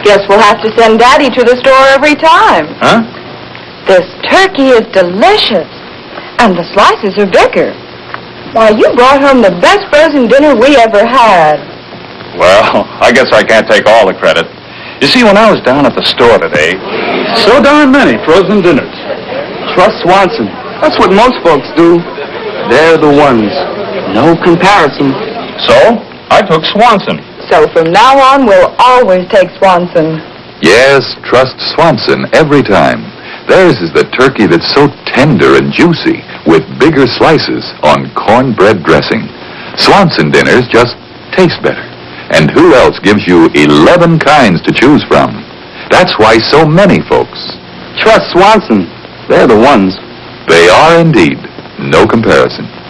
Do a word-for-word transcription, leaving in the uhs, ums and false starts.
Guess we'll have to send Daddy to the store every time. Huh? This turkey is delicious, and the slices are bigger. Why, you brought home the best frozen dinner we ever had. Well, I guess I can't take all the credit. You see, when I was down at the store today, so darn many frozen dinners. Trust Swanson. That's what most folks do. They're the ones. No comparison. So, I took Swanson. So from now on, we'll always take Swanson. Yes, trust Swanson every time. Theirs is the turkey that's so tender and juicy with bigger slices on cornbread dressing. Swanson dinners just taste better. And who else gives you eleven kinds to choose from? That's why so many folks trust Swanson. They're the ones. They are indeed. No comparison.